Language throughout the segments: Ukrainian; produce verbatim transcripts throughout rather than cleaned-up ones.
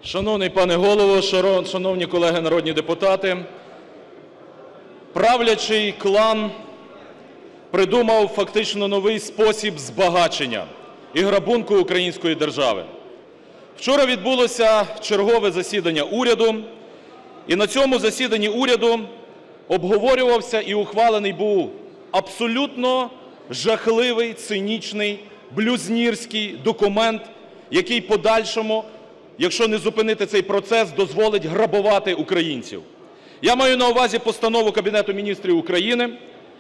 Шановний пане Голово, шановні колеги народні депутати, правлячий клан придумав фактично новий спосіб збагачення і грабунку української держави. Вчора відбулося чергове засідання уряду, і на цьому засіданні уряду обговорювався і ухвалений був абсолютно жахливий, цинічний, блюзнірський документ, який в подальшому, якщо не зупинити цей процес, дозволить грабувати українців. Я маю на увазі постанову Кабінету Міністрів України,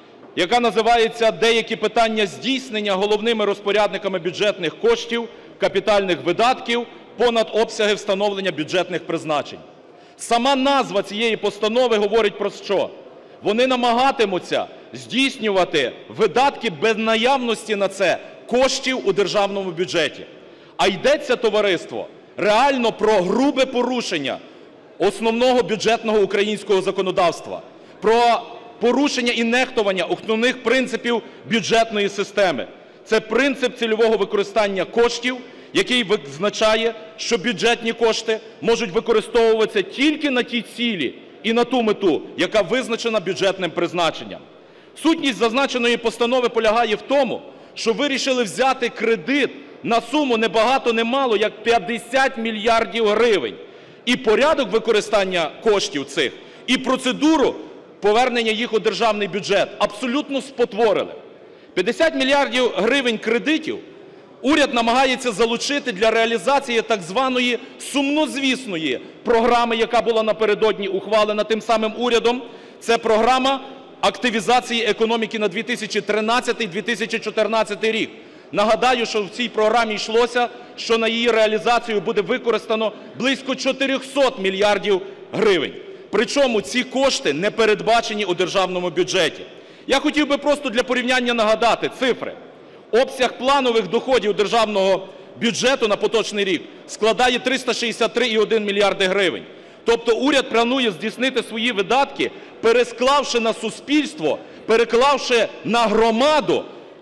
яка називається "Деякі питання здійснення головними розпорядниками бюджетних коштів, капітальних видатків понад обсяги встановлення бюджетних призначень". Сама назва цієї постанови говорить про що? Вони намагатимуться здійснювати видатки без наявності на це коштів у державному бюджеті. А йдеться, товариство, реально про грубе порушення основного бюджетного українського законодавства, про порушення і нехтування основних принципів бюджетної системи. Це принцип цільового використання коштів, який визначає, що бюджетні кошти можуть використовуватися тільки на ті цілі і на ту мету, яка визначена бюджетним призначенням. Сутність зазначеної постанови полягає в тому, що вирішили взяти кредит на суму не багато не мало, як п'ятдесят мільярдів гривень. І порядок використання коштів цих, і процедуру повернення їх у державний бюджет абсолютно спотворили. п'ятдесят мільярдів гривень кредитів уряд намагається залучити для реалізації так званої сумнозвісної програми, яка була напередодні ухвалена тим самим урядом. Це програма активізації економіки на дві тисячі тринадцятий - дві тисячі чотирнадцятий рік. Нагадаю, що в цій програмі йшлося, що на її реалізацію буде використано близько чотирьохсот мільярдів гривень. Причому ці кошти не передбачені у державному бюджеті. Я хотів би просто для порівняння нагадати цифри. Обсяг планових доходів державного бюджету на поточний рік складає триста шістдесят три цілих один мільярда гривень. Тобто уряд планує здійснити свої видатки, пересклавши на суспільство, переклавши на громаду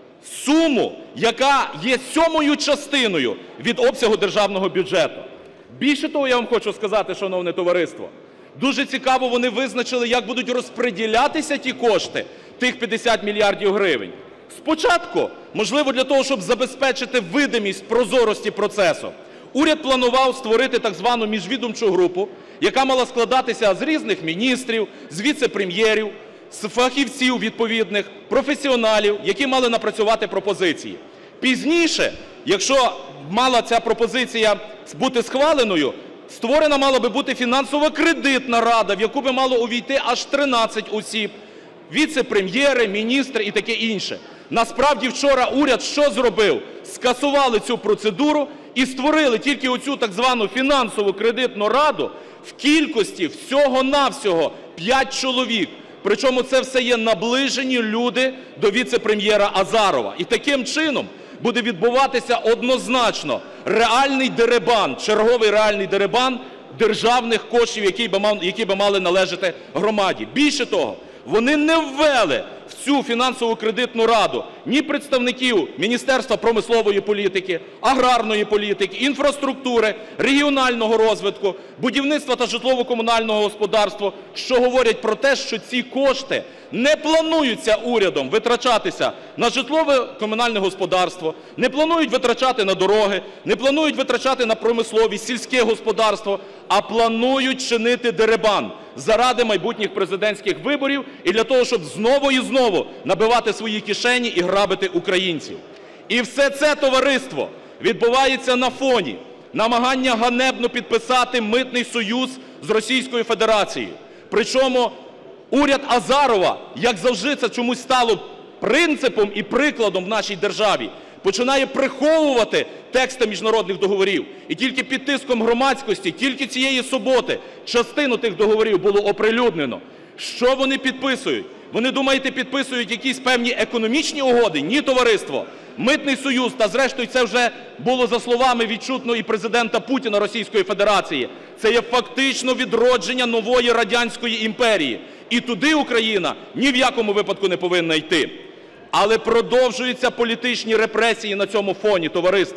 суму, яка є сьомою частиною від обсягу державного бюджету. Більше того, я вам хочу сказати, шановне товариство, дуже цікаво вони визначили, як будуть розподілятися ті кошти, тих п'ятдесят мільярдів гривень. Спочатку, можливо, для того, щоб забезпечити видимість прозорості процесу, уряд планував створити так звану міжвідомчу групу, яка мала складатися з різних міністрів, з віце-прем'єрів, з фахівців відповідних, професіоналів, які мали напрацювати пропозиції. Пізніше, якщо мала ця пропозиція бути схваленою, створена мала би бути фінансово-кредитна рада, в яку би мало увійти аж тринадцять осіб, віце-прем'єри, міністри і таке інше. Насправді вчора уряд що зробив? Скасували цю процедуру і створили тільки оцю так звану фінансово-кредитну раду в кількості всього-навсього п'ять чоловік. Причому це все є наближені люди до віце-прем'єра Азарова. І таким чином буде відбуватися однозначно реальний дерибан, черговий реальний дерибан державних коштів, які би мали належати громаді. Більше того, вони не ввели в цю фінансово-кредитну раду ні представників Міністерства промислової політики, аграрної політики, інфраструктури, регіонального розвитку, будівництва та житлово-комунального господарства, що говорять про те, що ці кошти не плануються урядом витрачатися на житлово-комунальне господарство, не планують витрачати на дороги, не планують витрачати на промисловість, сільське господарство, а планують чинити дерибан заради майбутніх президентських виборів і для того, щоб знову і знову набивати свої кишені і грабити українців. І все це, товариство, відбувається на фоні намагання ганебно підписати митний союз з Російською Федерацією. Причому уряд Азарова, як завжди це чомусь стало принципом і прикладом в нашій державі, починає приховувати тексти міжнародних договорів. І тільки під тиском громадськості, тільки цієї суботи частину тих договорів було оприлюднено. Що вони підписують? Вони, думаєте, підписують якісь певні економічні угоди? Ні, товариство. Митний союз, та зрештою це вже було за словами відчутно і президента Путіна Російської Федерації, це є фактично відродження нової радянської імперії. І туди Україна ні в якому випадку не повинна йти. Але продовжуються політичні репресії на цьому фоні, товариство.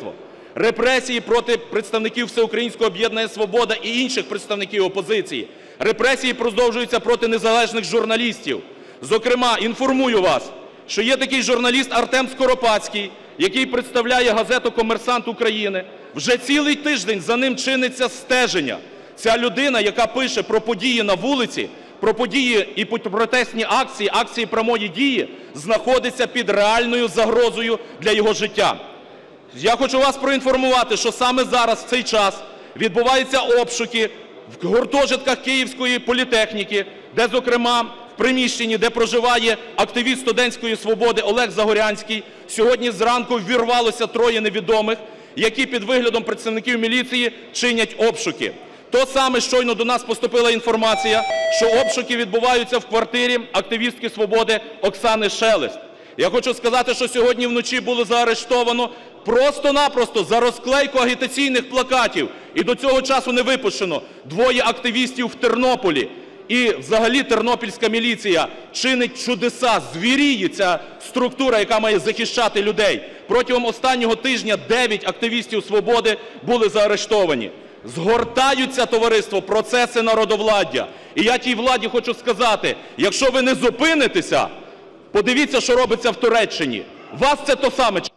репресії проти представників Всеукраїнського об'єднання "Свобода" і інших представників опозиції, репресії продовжуються проти незалежних журналістів. Зокрема, інформую вас, що є такий журналіст Артем Скоропадський, який представляє газету "Комерсант України". Вже цілий тиждень за ним чиниться стеження. Ця людина, яка пише про події на вулиці, про події і протестні акції, акції прямої дії, знаходиться під реальною загрозою для його життя. Я хочу вас проінформувати, що саме зараз, в цей час, відбуваються обшуки в гуртожитках Київської політехніки, де, зокрема, в приміщенні, де проживає активіст студентської "Свободи" Олег Загорянський, сьогодні зранку ввірвалося троє невідомих, які під виглядом працівників міліції чинять обшуки. То саме щойно до нас поступила інформація, що обшуки відбуваються в квартирі активістки "Свободи" Оксани Шелест. Я хочу сказати, що сьогодні вночі було заарештовано просто-напросто за розклейку агітаційних плакатів, і до цього часу не випущено, двоє активістів в Тернополі. І взагалі тернопільська міліція чинить чудеса, звіріє ця структура, яка має захищати людей. Протягом останнього тижня дев'ять активістів "Свободи" були заарештовані. Згортаються, товариство, процеси народовладдя. І я тій владі хочу сказати, якщо ви не зупинитеся, подивіться, що робиться в Туреччині. Вас це то саме